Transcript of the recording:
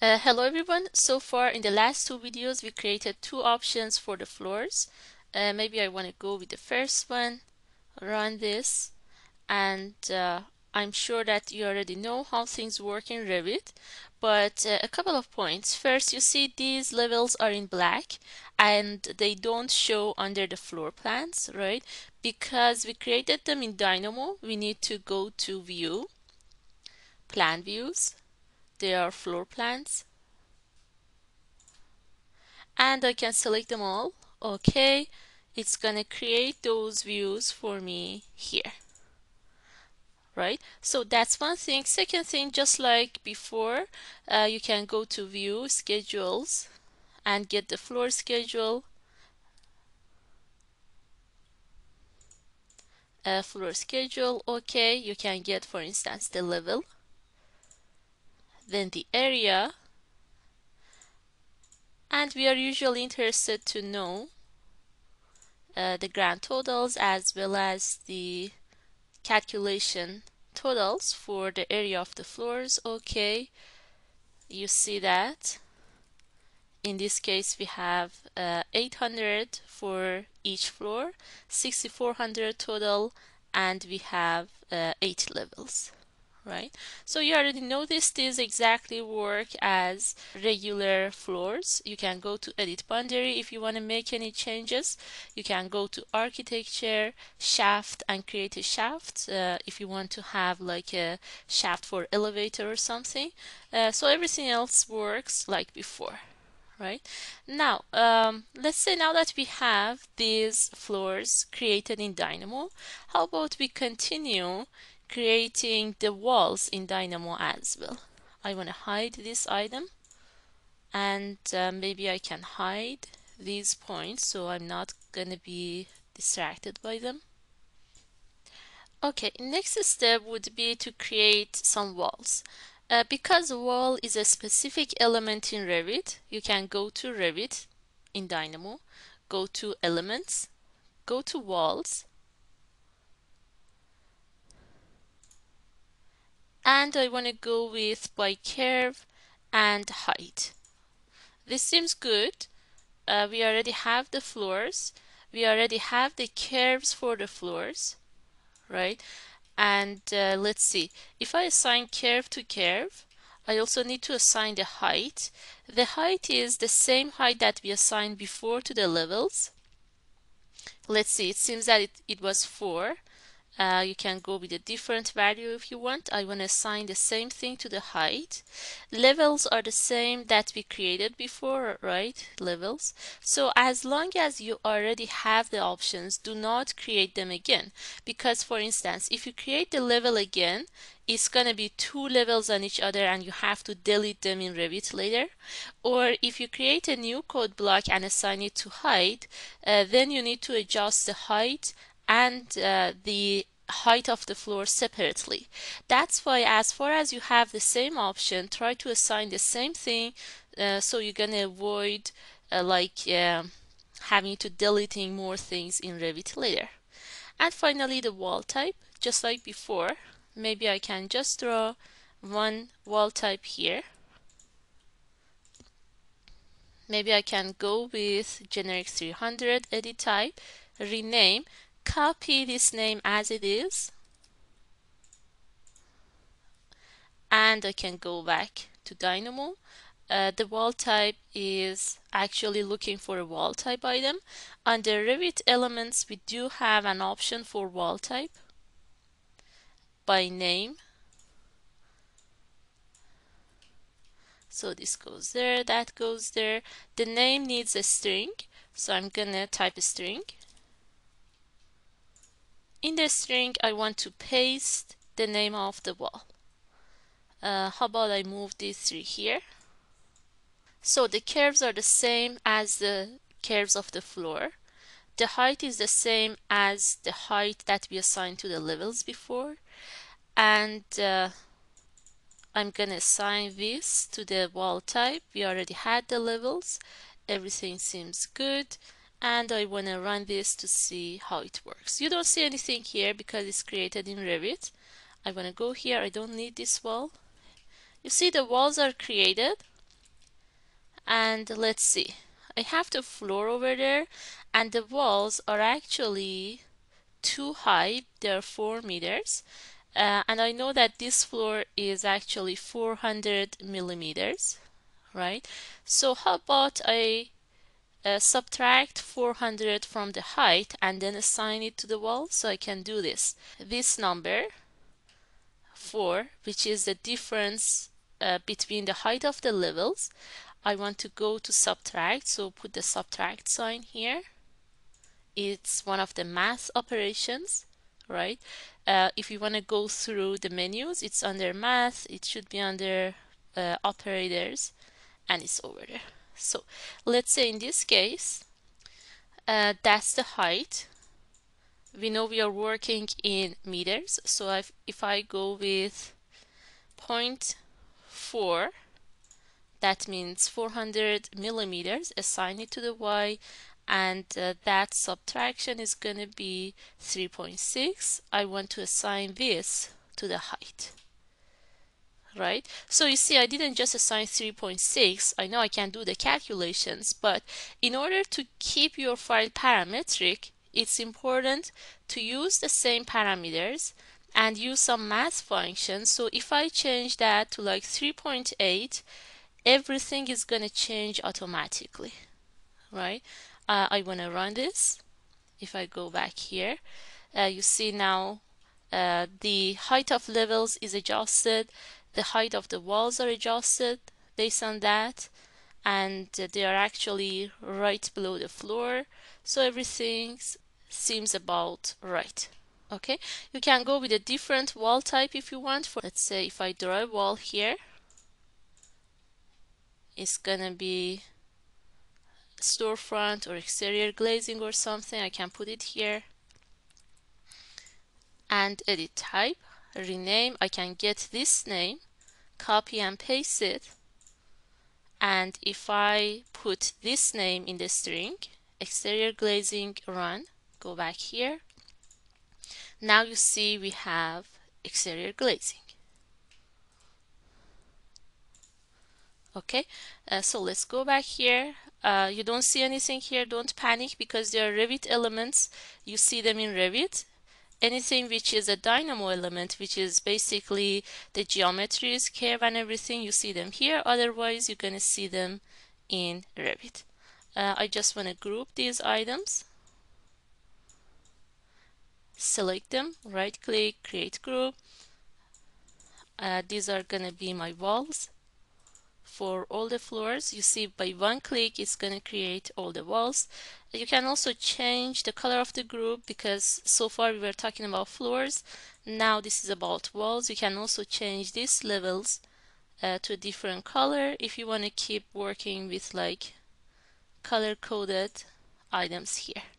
Hello everyone. So far in the last two videos we created two options for the floors. Maybe I want to go with the first one, run this, and I'm sure that you already know how things work in Revit, but a couple of points. First, you see these levels are in black and they don't show under the floor plans, right? Because we created them in Dynamo, we need to go to View, Plan Views. There are floor plans, and I can select them all. Okay, it's gonna create those views for me here, right? So that's one thing. Second thing, just like before, you can go to View, Schedules, and get the floor schedule, okay, you can get, for instance, the level, then the area, and we are usually interested to know the grand totals as well as the calculation totals for the area of the floors. Okay, you see that in this case we have 800 for each floor, 6400 total, and we have 8 levels, right? So you already know these exactly work as regular floors. You can go to edit boundary if you want to make any changes. You can go to architecture, shaft, and create a shaft if you want to have like a shaft for elevator or something. So everything else works like before, right? Now, let's say now that we have these floors created in Dynamo, how about we continue creating the walls in Dynamo as well? I want to hide this item, and maybe I can hide these points so I'm not going to be distracted by them. Okay, next step would be to create some walls. Because wall is a specific element in Revit, you can go to Revit in Dynamo, go to Elements, go to Walls, and I want to go with by curve and height. This seems good. We already have the floors. We already have the curves for the floors, right? And let's see, if I assign curve to curve, I also need to assign the height. The height is the same height that we assigned before to the levels. Let's see, it seems that it was 4. You can go with a different value if you want. I want to assign the same thing to the height. Levels are the same that we created before, right? Levels. So as long as you already have the options, do not create them again. Because for instance, if you create the level again, it's going to be 2 levels on each other and you have to delete them in Revit later. Or if you create a new code block and assign it to height, then you need to adjust the height and the height of the floor separately. That's why as far as you have the same option, try to assign the same thing so you're gonna avoid having to deleting more things in Revit later. And finally the wall type, just like before, maybe I can just draw one wall type here. Maybe I can go with generic 300, edit type, rename, copy this name as it is, and I can go back to Dynamo. The wall type is actually looking for a wall type item. Under Revit elements, we do have an option for wall type by name. So this goes there, that goes there. The name needs a string, so I'm gonna type a string. In the string, I want to paste the name of the wall. How about I move these 3 here? So the curves are the same as the curves of the floor. The height is the same as the height that we assigned to the levels before. And I'm gonna assign this to the wall type. We already had the levels. Everything seems good. And I want to run this to see how it works. You don't see anything here because it's created in Revit. I want to go here. I don't need this wall. You see the walls are created, And let's see, I have the floor over there, and the walls are actually too high. They're 4 meters. And I know that this floor is actually 400 millimeters, right? So how about I subtract 400 from the height and then assign it to the wall? So I can do this. This number 4, which is the difference between the height of the levels, I want to go to subtract, so put the subtract sign here. It's one of the math operations, right? If you want to go through the menus, it's under math, it should be under operators, and it's over there. So let's say in this case, that's the height. We know we are working in meters, so if I go with 0.4, that means 400 millimeters, assign it to the y, and that subtraction is going to be 3.6. I want to assign this to the height, right? So you see, I didn't just assign 3.6. I know I can do the calculations, but in order to keep your file parametric, it's important to use the same parameters and use some math functions. So if I change that to like 3.8, everything is going to change automatically, right? I want to run this. If I go back here, you see now the height of levels is adjusted, the height of the walls are adjusted based on that, and they are actually right below the floor, so everything seems about right. Okay, you can go with a different wall type if you want. For let's say if I draw a wall here, it's gonna be storefront or exterior glazing or something. I can put it here and edit type, rename. I can get this name, copy and paste it, and if I put this name in the string, exterior glazing, run, go back here, now you see we have exterior glazing. Okay, so let's go back here. You don't see anything here, don't panic, because they are Revit elements. You see them in Revit. Anything which is a Dynamo element, which is basically the geometries, curve and everything, you see them here. Otherwise, you're going to see them in Revit. I just want to group these items. Select them, right click, create group. These are going to be my walls. For all the floors, you see by one click it's going to create all the walls. You can also change the color of the group, because so far we were talking about floors, now this is about walls. You can also change these levels to a different color if you want to keep working with like color coded items here.